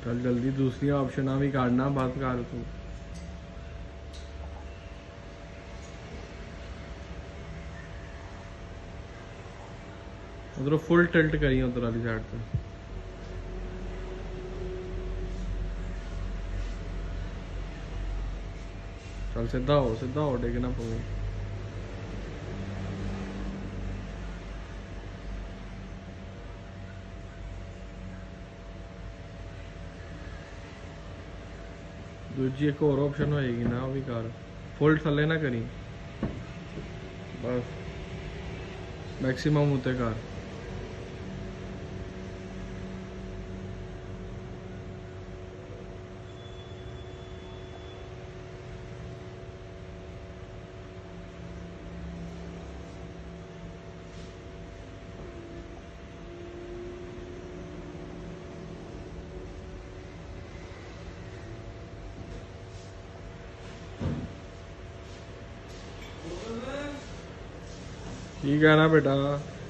चल जल्दी दूसरी ऑप्शन भी काटना बात कर तू। उधर फुल टिल्ट करी उधर वाली साइड पे। चल सीधा हो डिगना पवे। दूजी एक और ऑप्शन होएगी ना, वो भी कर। फुल थले ना करी, बस मैक्सिमम उते कर। ठीक है ना बेटा।